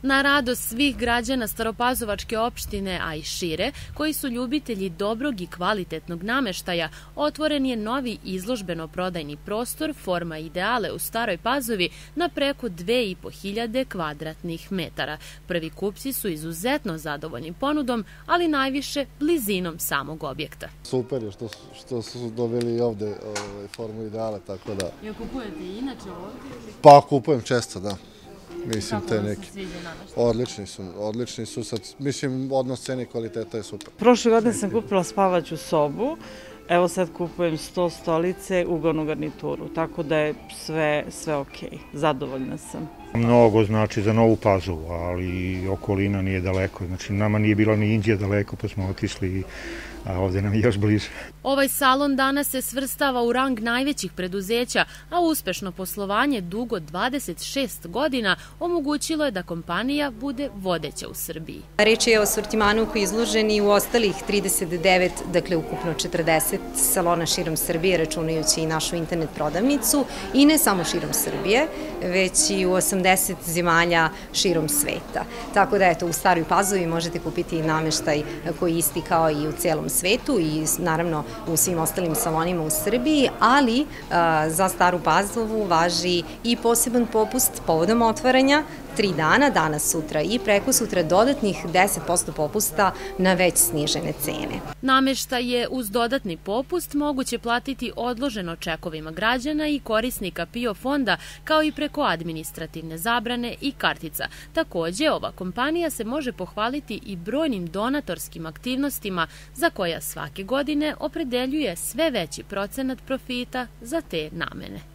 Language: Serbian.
Na radost svih građana Staropazovačke opštine, a i šire, koji su ljubitelji dobrog i kvalitetnog nameštaja, otvoren je novi izložbeno-prodajni prostor Forma Ideale u Staroj Pazovi na preko 2500 kvadratnih metara. Prvi kupci su izuzetno zadovoljni ponudom, ali najviše blizinom samog objekta. Super je što su dobili ovde Formu Ideale, tako da... Jel kupujete i inače ovdje? Pa kupujem često, da. Mislim, te neki. Odlični su sad, mislim, odnos cene i kvaliteta je super. Prošle godine sam kupila spavaću sobu, evo sad kupujem 100 stolice, ugodnu garnituru, tako da je sve okej, zadovoljna sam. Mnogo znači za Novu Pazovu, ali okolina nije daleko, znači nama nije bilo ni Inđija daleko pa smo otišli, a ovdje nam je još bliže. Ovaj salon danas se svrstava u rang najvećih preduzeća, a uspešno poslovanje dugo 26 godina omogućilo je da kompanija bude vodeća u Srbiji. Reč je o asortimanu koji je izložen i u ostalih 39, dakle ukupno 40 salona širom Srbije, računajući i našu internet prodavnicu, i ne samo širom Srbije, već i u 80 zemalja širom sveta. Tako da, eto, u Staroj Pazovi možete kupiti nameštaj koji je isti kao i u celom svetu i naravno u svim ostalim salonima u Srbiji, ali za Staru Pazovu važi i poseban popust povodom otvaranja 3 dana, danas, sutra i preko sutra, dodatnih 10% popusta na već snižene cene. Nameštaj je uz dodatni popust moguće platiti odloženo čekovima građana i korisnika PIO fonda, kao i preko administrativne zabrane i kartica. Takođe, ova kompanija se može pohvaliti i brojnim donatorskim aktivnostima za koja svake godine opredeljuje sve veći procenat profita za te namene.